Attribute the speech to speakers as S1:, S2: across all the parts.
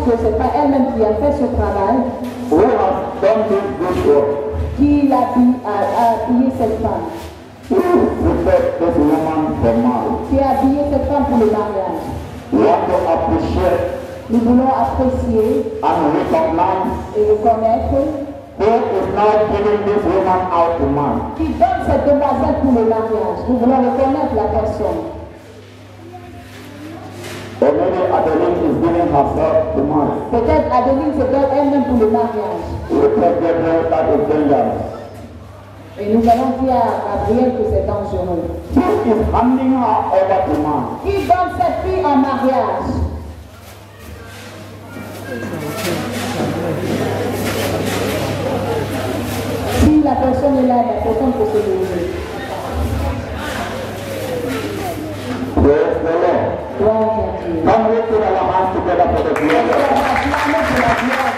S1: que ce n'est pas elle-même qui a fait ce travail.
S2: Who has done this good work?
S1: Qui a habillé cette femme?
S2: Who prepared this woman for marriage?
S1: Qui a habillé cette femme pour le mariage?
S2: We want to appreciate
S1: Nous voulons apprécier
S2: and recognize
S1: et reconnaître
S2: who is now giving this woman out to man.
S1: qui donne cette demoiselle pour le mariage. Nous voulons reconnaître la personne.
S2: Or maybe Adeline is giving herself to man.
S1: Peut-être Adeline se donne elle-même pour le mariage.
S2: We take Gabriel that is dangerous.
S1: Et nous allons dire à Gabriel que c'est dangereux.
S2: Who is handing her over to man?
S1: Qui donne cette fille en mariage? Si la personne est là, la personne peut se lever.
S2: Praise the Lord.
S1: Gloire à Dieu.
S2: Come we put our hands together for the glory of God.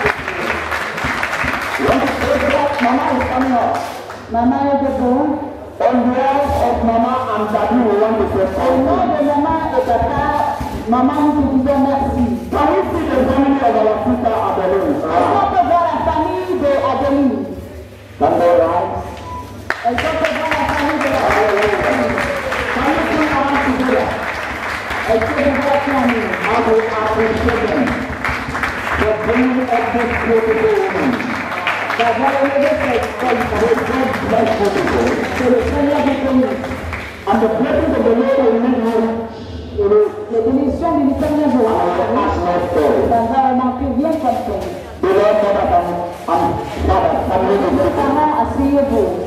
S2: Mama is coming up.
S1: Maman est debout.
S2: On behalf of Mama and Daddy, we want to say
S1: Au
S2: thank
S1: nom
S2: you.
S1: de maman et papa, maman, nous te disons merci.
S2: Can we see the family of our sister Adeline?
S1: Est-ce qu'on peut voir la famille de Adeline?
S2: Can they rise?
S1: Est-ce qu'on peut voir la famille de Adeline?
S2: Can we put our hands together?
S1: Est-ce que vous voyez la famille?
S2: And we appreciate them for bringing up this beautiful woman.
S1: D'avoir élevé cette femme.
S2: May God bless you people.
S1: Que le Seigneur vous bénisse.
S2: And the blessings of the Lord will make you
S1: Et les bénédictions du Seigneur vous
S2: ask no story.
S1: ça va manquer bien comme ça.
S2: The Lord God and Father, family of
S1: Parents, asseyez-vous.